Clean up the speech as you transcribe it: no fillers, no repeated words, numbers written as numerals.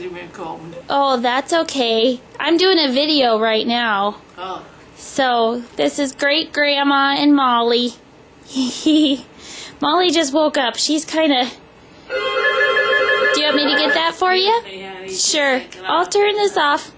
Oh, that's okay. I'm doing a video right now. Oh. So, this is Great Grandma and Molly. Molly just woke up. She's kind of... Do you want me to get that for you? Yeah, Sure. I'll turn this off.